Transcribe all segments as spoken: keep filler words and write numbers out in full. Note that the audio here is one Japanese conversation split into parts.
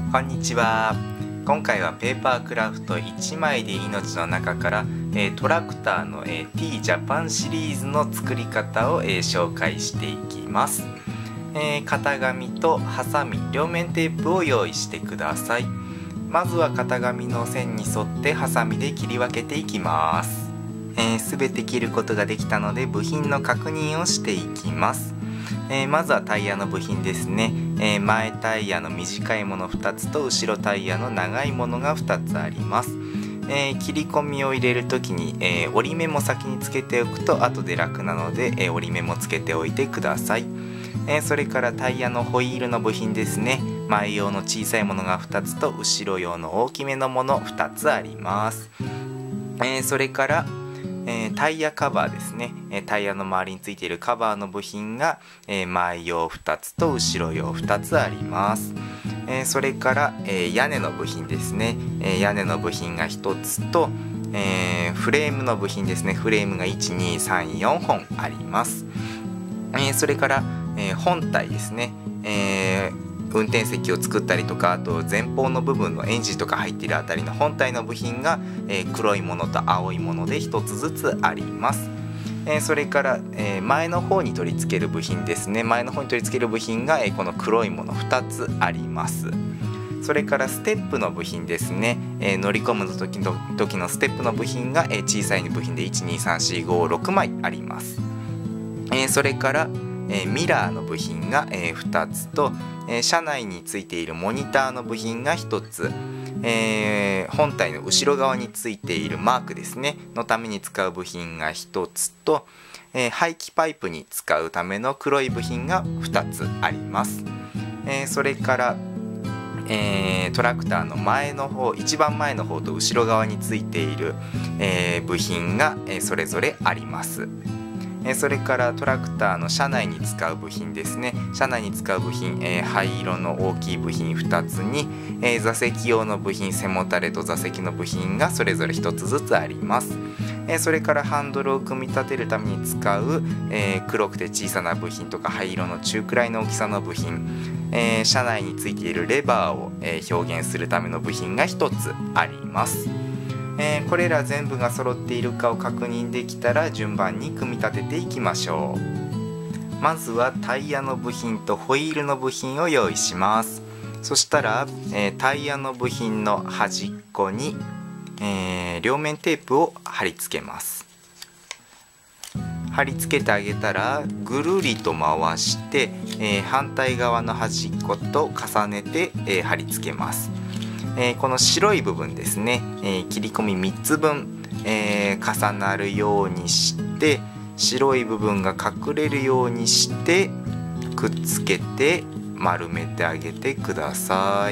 こんにちは。今回はペーパークラフトいちまいで命の中から、えー、トラクターの、えー、T ジャパンシリーズの作り方を、えー、紹介していきます。えー、型紙とハサミ、両面テープを用意してください。まずは型紙の線に沿ってハサミで切り分けていきます。えー、全て切ることができたので部品の確認をしていきます。えー、まずはタイヤの部品ですね。えー、前タイヤの短いものふたつと後ろタイヤの長いものがふたつあります。えー、切り込みを入れるときに、えー、折り目も先につけておくと後で楽なので、えー、折り目もつけておいてください。えー、それからタイヤのホイールの部品ですね。前用の小さいものがふたつと後ろ用の大きめのものふたつあります。えー、それからえー、タイヤカバーですね。えー、タイヤの周りについているカバーの部品が、えー、前用ふたつと後ろ用ふたつあります。えー、それから、えー、屋根の部品ですね。えー、屋根の部品がひとつと、えー、フレームの部品ですね。フレームがいち、に、さん、よんほんあります。えー、それから、えー、本体ですね。えー運転席を作ったりとか、あと前方の部分のエンジンとか入っているあたりの本体の部品が、えー、黒いものと青いものでひとつずつあります。えー、それから、えー、前の方に取り付ける部品ですね。前の方に取り付ける部品が、えー、この黒いものふたつあります。それからステップの部品ですね。えー、乗り込む時の時のステップの部品が、えー、小さい部品でいち、に、さん、よん、ご、ろくまいあります。えー、それからえー、ミラーの部品が、えー、ふたつと、えー、車内についているモニターの部品がひとつ、えー、本体の後ろ側についているマークですねのために使う部品がひとつと、えー、排気パイプに使うための黒い部品がふたつあります。えー、それから、えー、トラクターの前の方、一番前の方と後ろ側についている、えー、部品が、えー、それぞれあります。それからトラクターの車内に使う部品ですね。車内に使う部品、えー、灰色の大きい部品ふたつに、えー、座席用の部品、背もたれと座席の部品がそれぞれひとつずつあります。えー、それからハンドルを組み立てるために使う、えー、黒くて小さな部品とか灰色の中くらいの大きさの部品、えー、車内についているレバーを、えー、表現するための部品がひとつあります。えー、これら全部が揃っているかを確認できたら順番に組み立てていきましょう。まずはタイヤの部品とホイールの部品を用意します。そしたら、えー、タイヤの部品の端っこに、えー、両面テープを貼り付けます。貼り付けてあげたらぐるりと回して、えー、反対側の端っこと重ねて、えー、貼り付けます。えー、この白い部分ですね、えー、切り込みみっつぶん、えー、重なるようにして白い部分が隠れるようにしてくっつけて丸めてあげてください。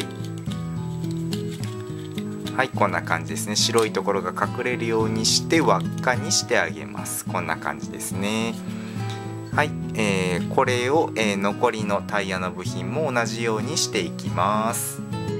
はい、こんな感じですね。白いところが隠れるようにして輪っかにしてあげます。こんな感じですね。はい、えー、これを、えー、残りのタイヤの部品も同じようにしていきます。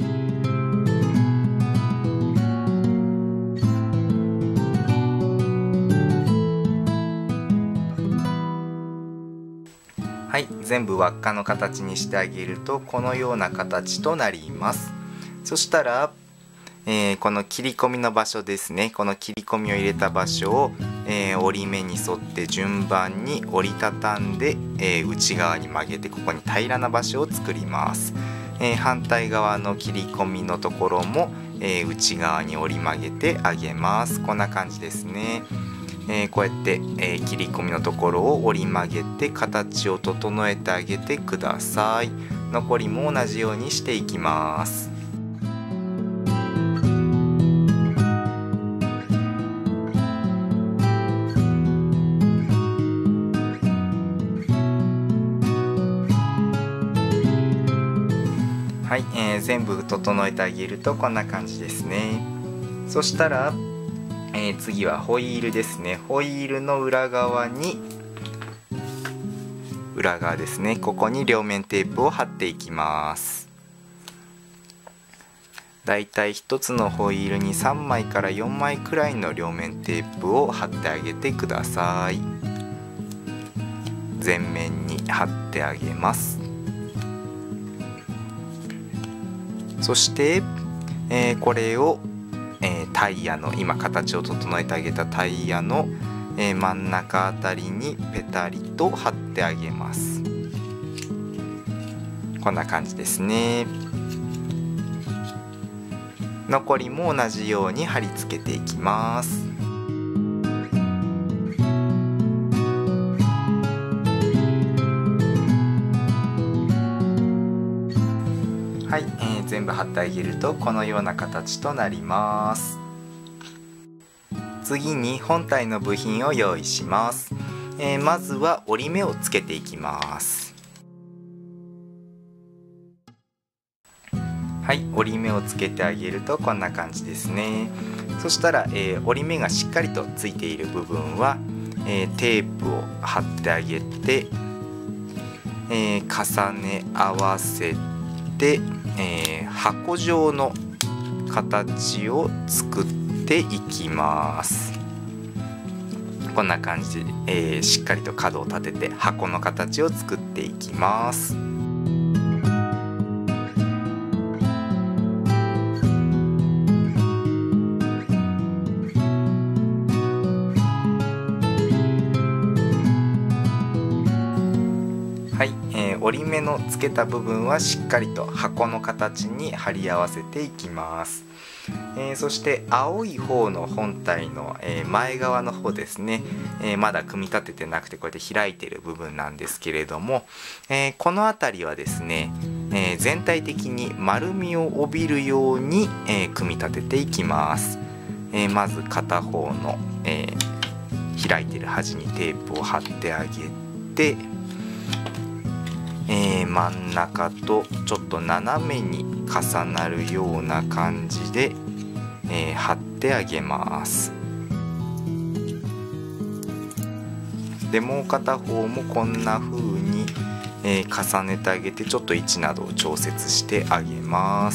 はい、全部輪っかの形にしてあげるとこのような形となります。そしたら、えー、この切り込みの場所ですね。この切り込みを入れた場所を、えー、折り目に沿って順番に折りたたんで、えー、内側に曲げてここに平らな場所を作ります。えー、反対側の切り込みのところも、えー、内側に折り曲げてあげます。こんな感じですね。えー、こうやって、えー、切り込みのところを折り曲げて形を整えてあげてください。残りも同じようにしていきます。はい、えー、全部整えてあげるとこんな感じですね。そしたらえー、次はホイールですね。ホイールの裏側に裏側ですね。ここに両面テープを貼っていきます。だいたいひとつのホイールにさんまいからよんまいくらいの両面テープを貼ってあげてください。全面に貼ってあげます。 そして、えー、これを、えー、タイヤの今形を整えてあげたタイヤの、えー、真ん中あたりにペタリと貼ってあげます。こんな感じですね。残りも同じように貼り付けていきます。はい、えー、全部貼ってあげるとこのような形となります。次に本体の部品を用意します。えー、まずは折り目をつけていきます。はい、折り目をつけてあげるとこんな感じですね。そしたら、えー、折り目がしっかりとついている部分は、えー、テープを貼ってあげて、えー、重ね合わせて、えー、箱状の形を作っていきます。こんな感じで、えー、しっかりと角を立てて箱の形を作っていきます。はい、えー、折り目のつけた部分はしっかりと箱の形に貼り合わせていきます。えー、そして青い方の本体の、えー、前側の方ですね、えー、まだ組み立ててなくてこうやって開いている部分なんですけれども、えー、この辺りはですね、えー、全体的に丸みを帯びるように、えー、組み立てていきます。えー、まず片方の、えー、開いている端にテープを貼ってあげて、えー、真ん中とちょっと斜めに重なるような感じで、えー、貼ってあげます。でもう片方もこんな風に、えー、重ねてあげてちょっと位置などを調節してあげます。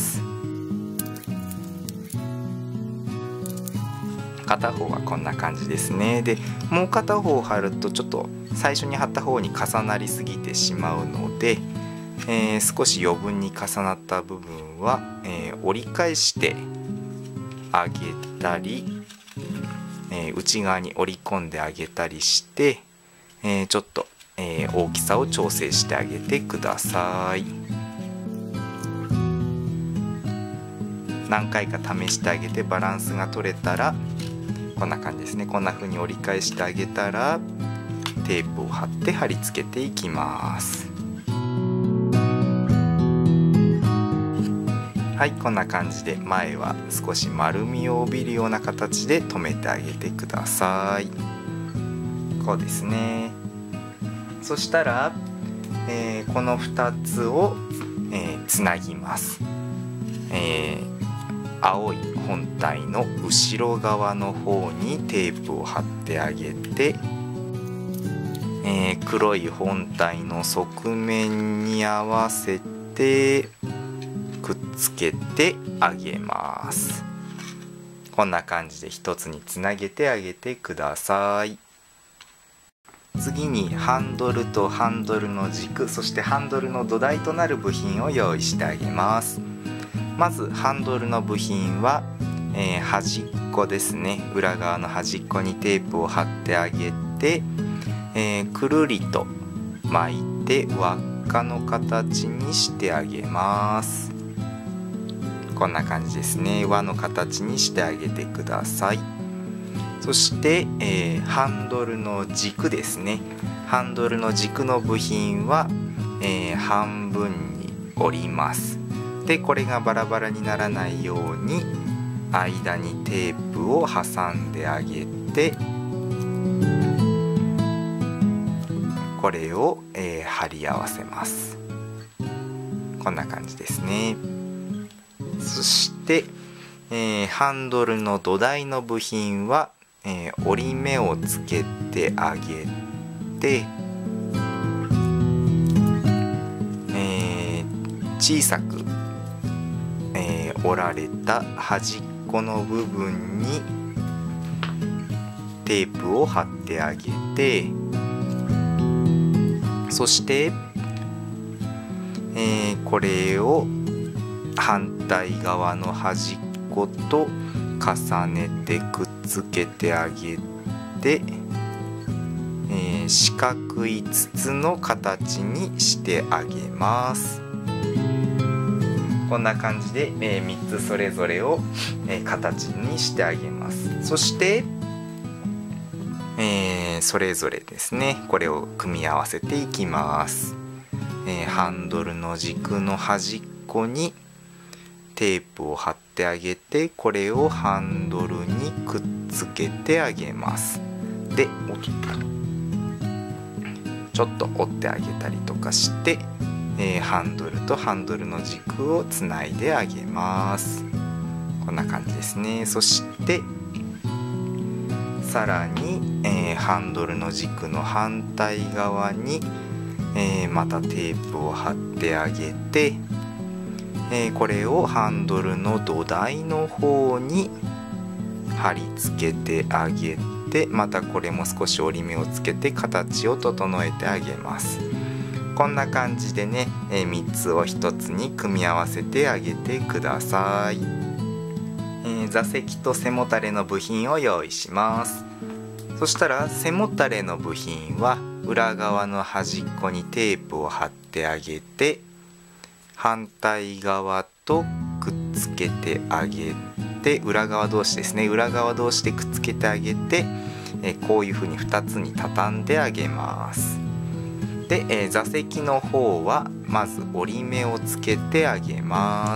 片方はこんな感じですね。でもう片方を貼るとちょっと最初に貼った方に重なりすぎてしまうので、えー、少し余分に重なった部分は、えー、折り返してあげたり、えー、内側に折り込んであげたりして、えー、ちょっと、えー、大きさを調整してあげてください。何回か試してあげてバランスが取れたらこんな感じですね。こんな風に折り返してあげたらテープを貼って貼り付けていきます。はい、こんな感じで前は少し丸みを帯びるような形で留めてあげてください。こうですね。そしたら、えー、このふたつを、えー、つなぎます。えー青い本体の後ろ側の方にテープを貼ってあげて、えー、黒い本体の側面に合わせてくっつけてあげます。こんな感じで一つにつなげてあげてください。次にハンドルとハンドルの軸、そしてハンドルの土台となる部品を用意してあげます。まずハンドルの部品は、えー、端っこですね。裏側の端っこにテープを貼ってあげて、えー、くるりと巻いて輪っかの形にしてあげます。こんな感じですね。輪の形にしてあげてください。そして、えー、ハンドルの軸ですね。ハンドルの軸の部品は、えー、半分に折ります。でこれがバラバラにならないように間にテープを挟んであげて、これを、えー、貼り合わせます。こんな感じですね。そして、えー、ハンドルの土台の部品は、えー、折り目をつけてあげて、えー、小さくえー、折られた端っこの部分にテープを貼ってあげて、そして、えー、これを反対側の端っこと重ねてくっつけてあげて、えー、四角い筒の形にしてあげます。こんな感じで、えー、みっつそれぞれを、えー、形にしてあげます。そして、えー、それぞれですね、これを組み合わせていきます。えー、ハンドルの軸の端っこにテープを貼ってあげて、これをハンドルにくっつけてあげます。で、おっとちょっと折ってあげたりとかして、えー、ハンドルとハンドルの軸をつないであげます。こんな感じですね。そしてさらに、えー、ハンドルの軸の反対側に、えー、またテープを貼ってあげて、えー、これをハンドルの土台の方に貼り付けてあげて、またこれも少し折り目をつけて形を整えてあげます。こんな感じでね、えー、みっつをひとつに組み合わせてあげてください。えー、座席と背もたれの部品を用意します。そしたら背もたれの部品は裏側の端っこにテープを貼ってあげて、反対側とくっつけてあげて、裏側同士ですね、裏側同士でくっつけてあげて、えー、こういうふうにふたつに畳んであげます。で、えー、座席の方はまず折り目をつけてあげます。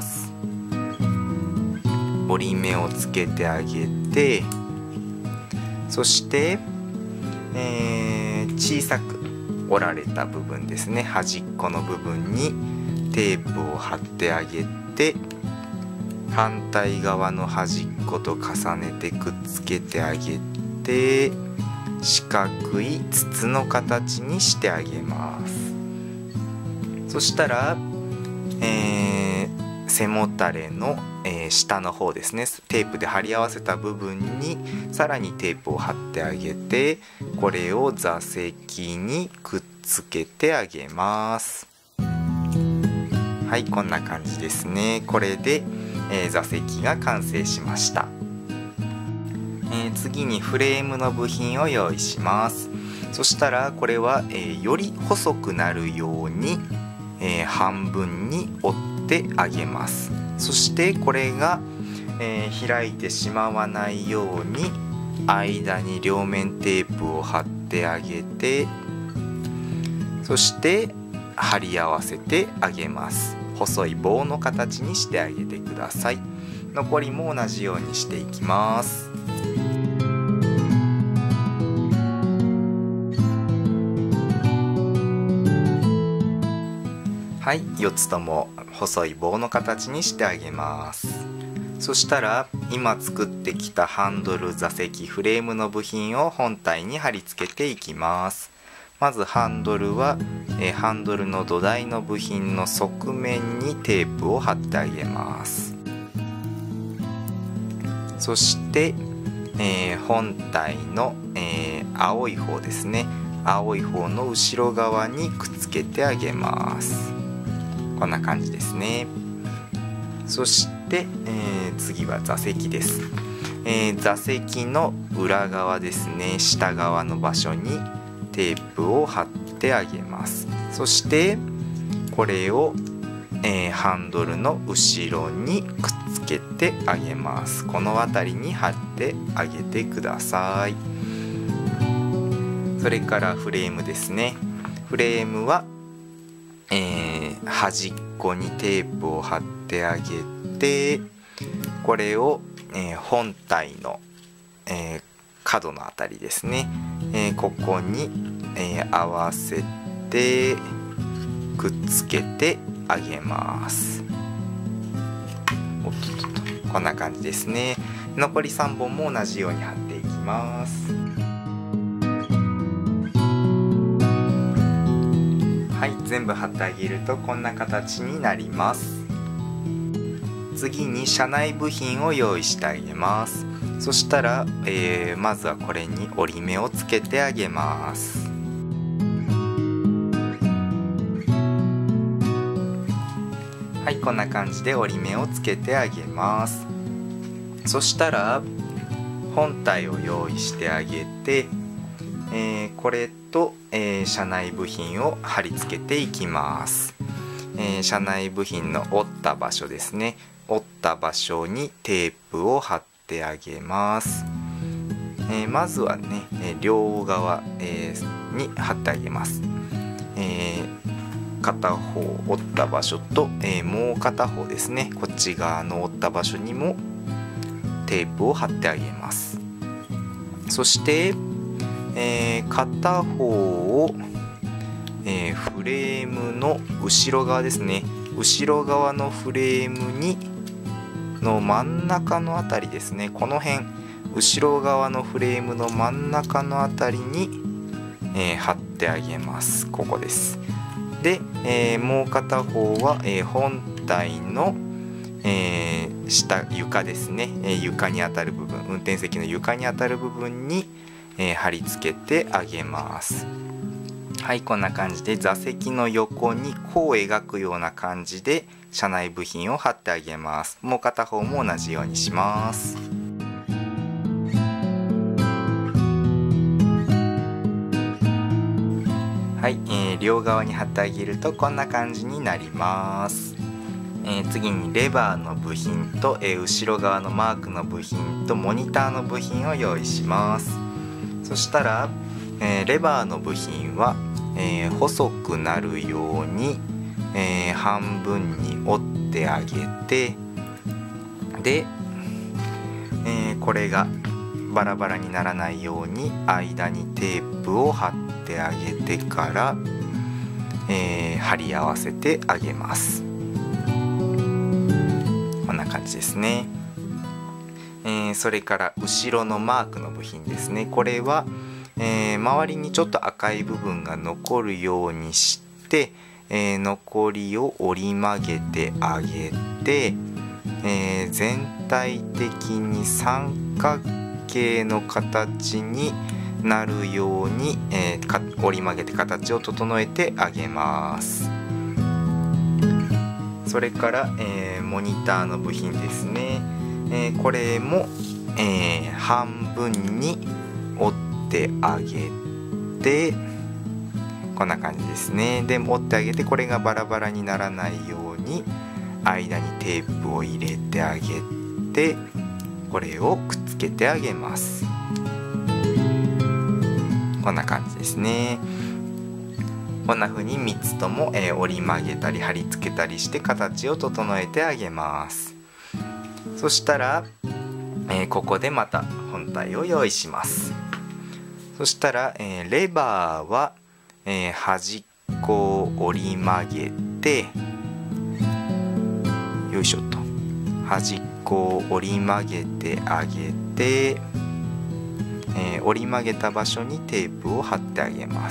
折り目をつけてあげて、そして、えー、小さく折られた部分ですね、端っこの部分にテープを貼ってあげて、反対側の端っこと重ねてくっつけてあげて、四角い筒の形にしてあげます。そしたら、えー、背もたれの、えー、下の方ですね、テープで貼り合わせた部分にさらにテープを貼ってあげて、これを座席にくっつけてあげます。はい、こんな感じですね。これで、えー、座席が完成しました。えー、次にフレームの部品を用意します。そしたらこれは、えー、より細くなるように、えー、半分に折ってあげます。そしてこれが、えー、開いてしまわないように間に両面テープを貼ってあげて、そして貼り合わせてあげます。細い棒の形にしてあげてください。残りも同じようにしていきます。はい、よっつとも細い棒の形にしてあげます。そしたら今作ってきたハンドル、座席、フレームの部品を本体に貼り付けていきます。まずハンドルは、えー、ハンドルの土台の部品の側面にテープを貼ってあげます。そして、えー、本体の、えー、青い方ですね、青い方の後ろ側にくっつけてあげます。こんな感じですね。そして、えー、次は座席です。えー、座席の裏側ですね、下側の場所にテープを貼ってあげます。そしてこれを、えー、ハンドルの後ろにくっつけてあげます。この辺りに貼ってあげてください。それからフレームですね。フレームは、えー、端っこにテープを貼ってあげて、これを、えー、本体の、えー、角のあたりですね、えー、ここに、えー、合わせてくっつけてあげます。おっとっとっと、こんな感じですね。残りさんぼんも同じように貼っていきます。はい、全部貼ってあげるとこんな形になります。次に車内部品を用意してあげます。そしたら、えー、まずはこれに折り目をつけてあげます。 はい、こんな感じで折り目をつけてあげます。そしたら本体を用意してあげて、えー、これと、えー、車内部品を貼り付けていきます。えー、車内部品の折った場所ですね。折った場所にテープを貼ってあげます。えー、まずはね、え両側、えー、に貼ってあげます。えー、片方折った場所と、えー、もう片方ですね、こっち側の折った場所にもテープを貼ってあげます。そして、えー、片方を、えー、フレームの後ろ側ですね、後ろ側のフレームにの真ん中のあたりですね、この辺、後ろ側のフレームの真ん中のあたりに、えー、貼ってあげます。ここです。で、えー、もう片方は、えー、本体の、えー、下床ですね、えー、床に当たる部分、運転席の床に当たる部分に、えー、貼り付けてあげます。はい、こんな感じで座席の横に弧を描くような感じで車内部品を貼ってあげます。もう片方も同じようにします。はい、えー、両側に貼ってあげるとこんな感じになります。えー、次にレバーの部品と、えー、後ろ側のマークの部品とモニターの部品を用意します。そしたら、えー、レバーの部品は、えー、細くなるように、えー、半分に折ってあげて、で、えー、これがバラバラにならないように間にテープを貼ってあげてから、えー、貼り合わせてあげます。こんな感じですね。えー、それから後ろのマークの部品ですね。これは、えー、周りにちょっと赤い部分が残るようにして、えー、残りを折り曲げてあげて、えー、全体的に三角形の形になるように、えー、か折り曲げて形を整えてあげます。それから、えー、モニターの部品ですね。えー、これも、えー、半分に折ってあげて、こんな感じですね。で折ってあげて、これがバラバラにならないように間にテープを入れてあげて、これをくっつけてあげます。こんな感じですね。こんな風にみっつとも、えー、折り曲げたり貼り付けたりして形を整えてあげます。そしたら、えー、ここでまた本体を用意します。そしたら、えー、レバーは、えー、端っこを折り曲げて、よいしょと、端っこを折り曲げてあげて、えー、折り曲げた場所にテープを貼ってあげます。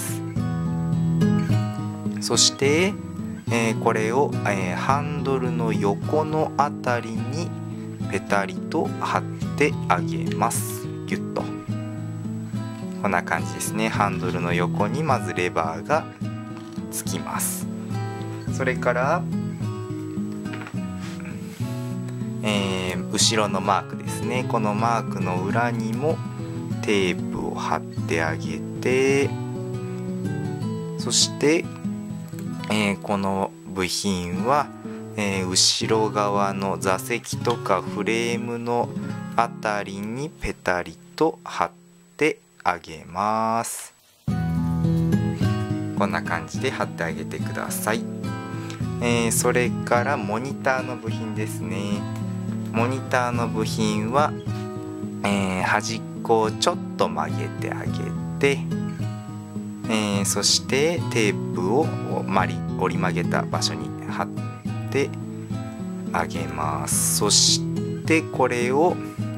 そして、えー、これを、えー、ハンドルの横のあたりにペタリと貼ってあげます。ギュッと、こんな感じですね。ハンドルの横にまずレバーがつきます。それから、えー、後ろのマークですね。このマークの裏にもテープを貼ってあげて、そして、えー、この部品は、えー、後ろ側の座席とかフレームのあたりにペタリと貼ってあげます。こんな感じで貼ってあげてください。えー、それからモニターの部品ですね。モニターの部品は、えー、端っこをちょっと曲げてあげて、えー、そしてテープを折り曲げた場所に貼ってあげます。そしてこれを、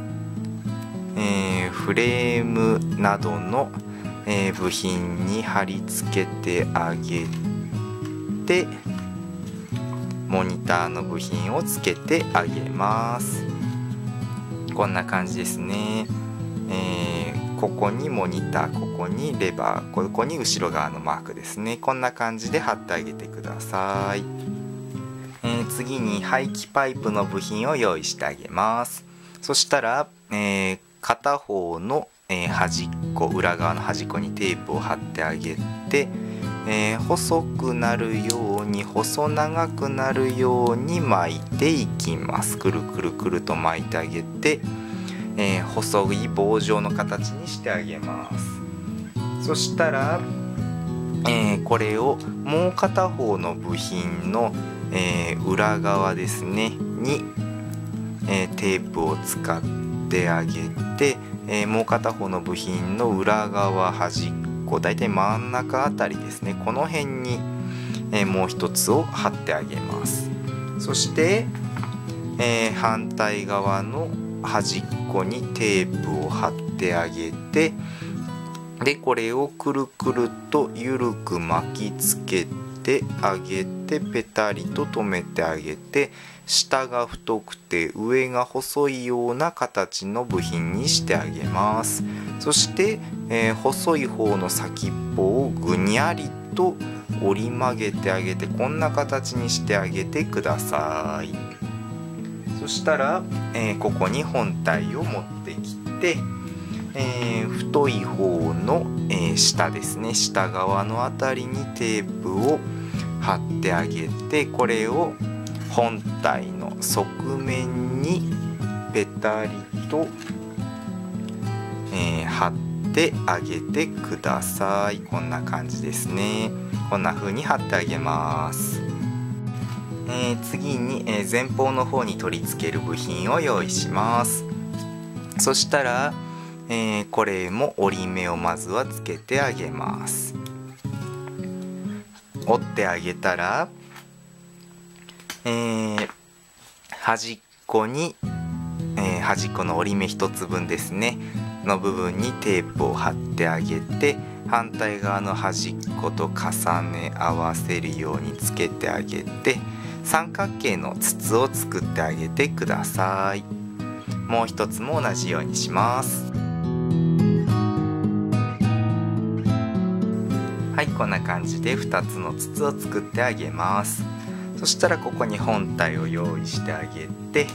えー、フレームなどの、えー、部品に貼り付けてあげて、モニターの部品をつけてあげます。こんな感じですね。えー、ここにモニター、ここにレバー、ここに後ろ側のマークですね。こんな感じで貼ってあげてください。 えー、次に排気パイプの部品を用意してあげます。そしたら、えー、片方の、えー、端っこ裏側の端っこにテープを貼ってあげて、えー、細くなるように細長くなるように巻いていきます。くるくるくると巻いてあげて、えー、細い棒状の形にしてあげます。そしたら、えー、これをもう片方の部品の、えー、裏側ですねに、えー、テープを使ってあげて、えー、もう片方の部品の裏側端っこだいたい真ん中あたりですね、この辺に、えー、もう一つを貼ってあげます。そして、えー、反対側の端っこにテープを貼ってあげて、でこれをくるくるとゆるく巻きつけてあげてペタリと留めてあげて、下が太くて上が細いような形の部品にしてあげます。そして、えー、細い方の先っぽをぐにゃりと折り曲げてあげて、こんな形にしてあげてください。そしたら、えー、ここに本体を持ってきて、えー、太い方の、えー、下ですね、下側のあたりにテープを貼ってあげて、これを本体の側面にペタリと、えー、貼ってあげてください。こんな感じですね。こんな風に貼ってあげます。えー、次に、えー、前方の方に取り付ける部品を用意します。そしたら、えー、これも折り目をまずはつけてあげます。折ってあげたら、えー、端っこに、えー、端っこの折り目一つ分ですねの部分にテープを貼ってあげて、反対側の端っこと重ね合わせるようにつけてあげて、三角形の筒を作ってあげてください。もう一つも同じようにします。はい、こんな感じでふたつの筒を作ってあげます。そしたらここに本体を用意してあげて、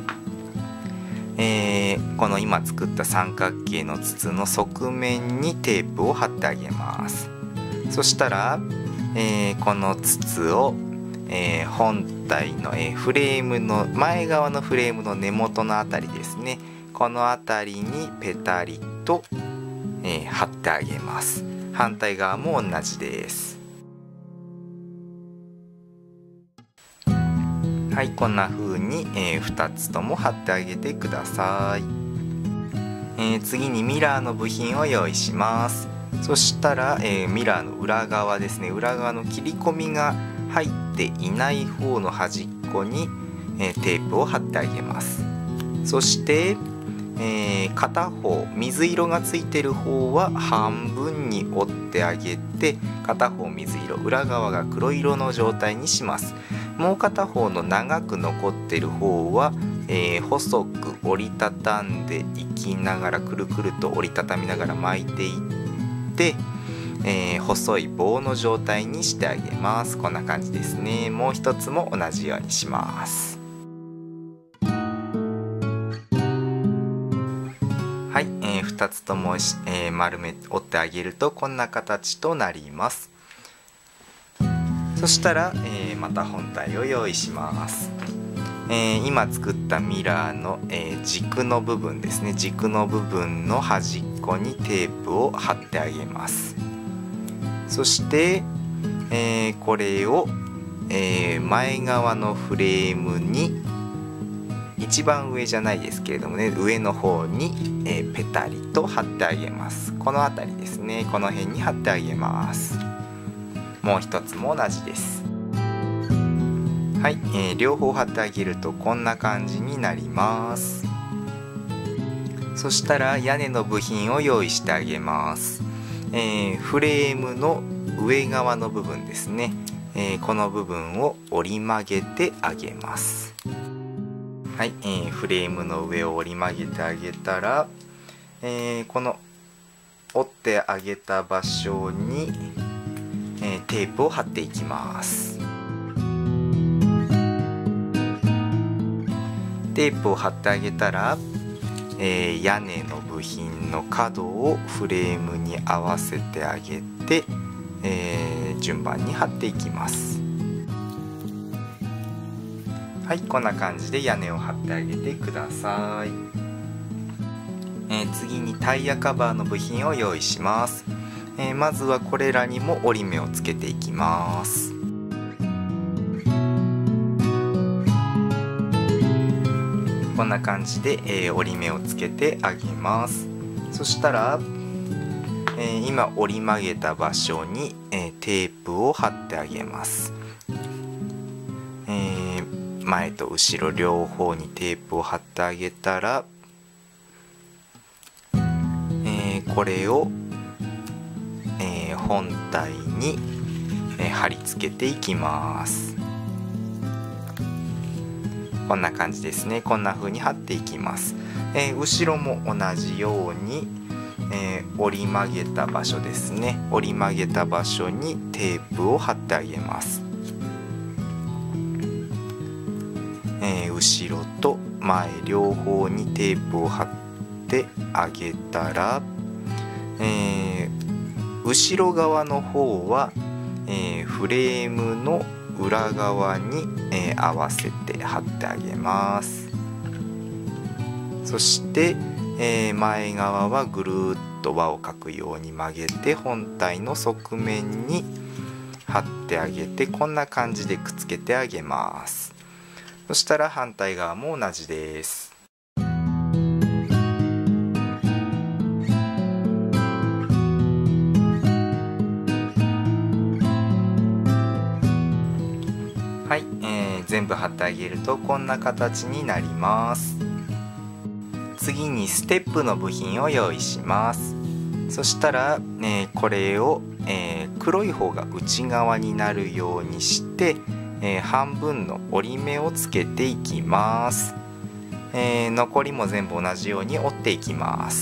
えー、この今作った三角形の筒の側面にテープを貼ってあげます。そしたら、えー、この筒を、えー、本体の、えー、フレームの前側のフレームの根元のあたりですね、このあたりにペタリと、えー、貼ってあげます。反対側も同じです。はい、こんな風に、えー、ふたつとも貼ってあげてください。えー、次にミラーの部品を用意します。そしたら、えー、ミラーの裏側ですね、裏側の切り込みが入っていない方の端っこに、えー、テープを貼ってあげます。そして、えー、片方水色がついてる方は半分に折ってあげて、片方水色裏側が黒色の状態にします。もう片方の長く残ってる方は、えー、細く折りたたんでいきながらくるくると折りたたみながら巻いていって、えー、細い棒の状態にしてあげます。こんな感じですね。もう一つも同じようにします。はい、えー、ふたつとも、えー、丸め折ってあげるとこんな形となります。そしたら、えー、また本体を用意します。えー、今作ったミラーの、えー、軸の部分ですね、軸の部分の端っこにテープを貼ってあげます。そして、えー、これを、えー、前側のフレームに一番上じゃないですけれどもね、上の方に、えー、ペタリと貼ってあげます。この辺りですね、この辺に貼ってあげます。もう一つも同じです。はい、えー、両方貼ってあげるとこんな感じになります。そしたら屋根の部品を用意してあげます。えー、フレームの上側の部分ですね、えー、この部分を折り曲げてあげます。はい、えー、フレームの上を折り曲げてあげたら、えー、この折ってあげた場所に、えー、テープを貼っていきます。 テープを貼ってあげたら、えー、屋根の部品の角をフレームに合わせてあげて、えー、順番に貼っていきます。はい、こんな感じで屋根を貼ってあげてください。えー、次にタイヤカバーの部品を用意します。えー、まずはこれらにも折り目をつけていきます。こんな感じで、えー、折り目をつけてあげます。そしたら、えー、今折り曲げた場所に、えー、テープを貼ってあげます。えー、前と後ろ両方にテープを貼ってあげたら、えー、これを、えー、本体に、えー、貼り付けていきます。こんな感じですね。こんな風に貼っていきます。えー、後ろも同じように、えー、折り曲げた場所ですね。折り曲げた場所にテープを貼ってあげます。えー、後ろと前両方にテープを貼ってあげたら、えー、後ろ側の方は、えー、フレームの裏側に、えー、合わせて貼ってあげます。そして、えー、前側はぐるーっと輪を描くように曲げて本体の側面に貼ってあげて、こんな感じでくっつけてあげます。そしたら反対側も同じです。はい、えー、全部貼ってあげるとこんな形になります。次にステップの部品を用意します。そしたら、えー、これを、えー、黒い方が内側になるようにして、えー、半分の折り目をつけていきます。えー、残りも全部同じように折っていきます。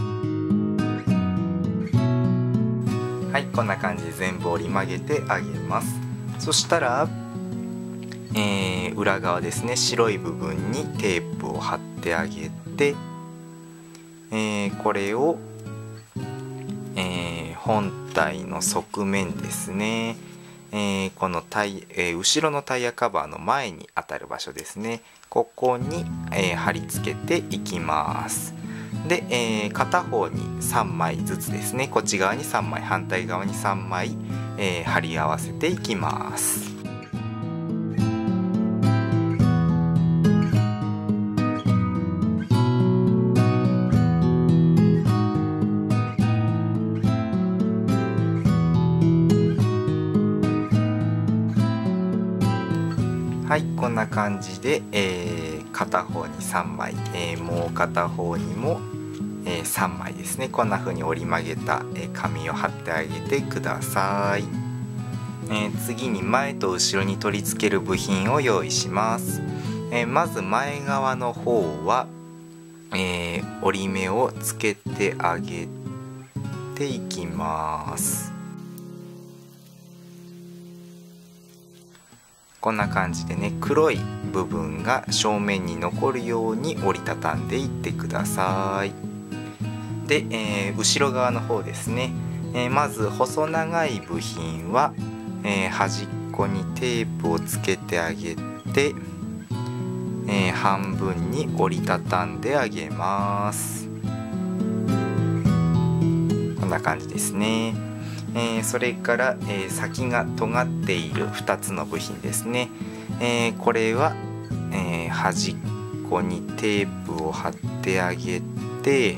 はい、こんな感じで全部折り曲げてあげます。そしたら、えー、裏側ですね、白い部分にテープを貼ってあげて、えー、これを、えー、本体の側面ですね、えー、このタイ、えー、後ろのタイヤカバーの前に当たる場所ですね、ここに、えー、貼り付けていきます。で、えー、片方にさんまいずつですね、こっち側にさんまい、反対側にさんまい、えー、貼り合わせていきます。はい、こんな感じで、えー、片方にさんまい、えー、もう片方にも、えー、さんまいですね、こんな風に折り曲げた、えー、紙を貼ってあげてください。えー、次に前と後ろに取り付ける部品を用意します。えー、まず前側の方は、えー、折り目をつけてあげていきます。こんな感じでね、黒い部分が正面に残るように折りたたんでいってください。で、えー、後ろ側の方ですね、えー、まず細長い部品は、えー、端っこにテープをつけてあげて、えー、半分に折りたたんであげます。こんな感じですね。えー、それから、えー、先が尖っているふたつの部品ですね、えー、これは、えー、端っこにテープを貼ってあげて、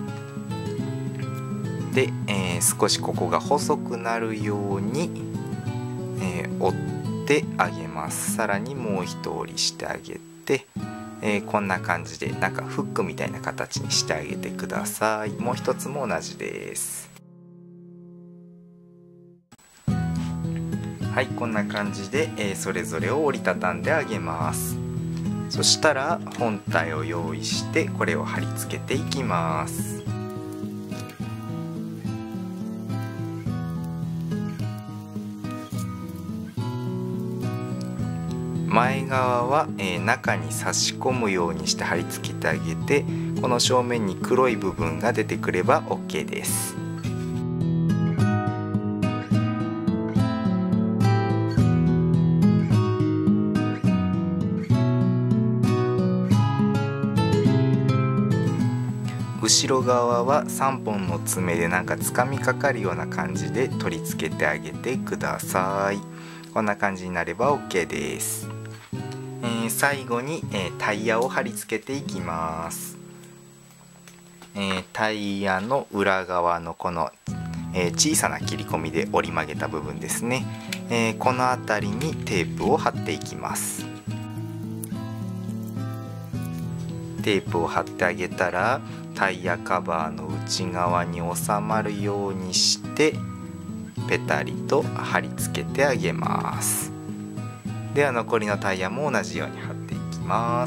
で、えー、少しここが細くなるように、えー、折ってあげます。さらにもう一折りしてあげて、えー、こんな感じでなんかフックみたいな形にしてあげてください。もう一つも同じです。はい、こんな感じで、えー、それぞれを折りたたんであげます。そしたら本体を用意してこれを貼り付けていきます。 前側は、えー、中に差し込むようにして貼り付けてあげて、この正面に黒い部分が出てくれば OK です。後ろ側はさんぼんの爪でなんかつかみかかるような感じで取り付けてあげてください。こんな感じになれば OK です。えー、最後に、えー、タイヤを貼り付けていきます。えー、タイヤの裏側のこの、えー、小さな切り込みで折り曲げた部分ですね、えー、この辺りにテープを貼っていきます。テープを貼ってあげたらタイヤカバーの内側に収まるようにしてペタリと貼り付けてあげます。では残りのタイヤも同じように貼っていきます。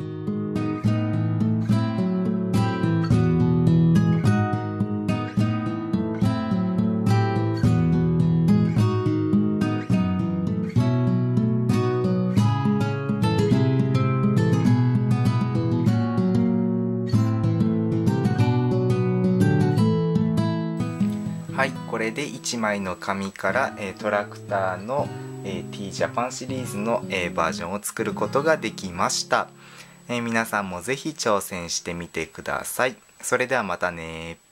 はい、これでいちまいの紙から、えー、トラクターの、えー、T ジャパンシリーズの、えー、バージョンを作ることができました。えー、皆さんもぜひ挑戦してみてください。それではまたね。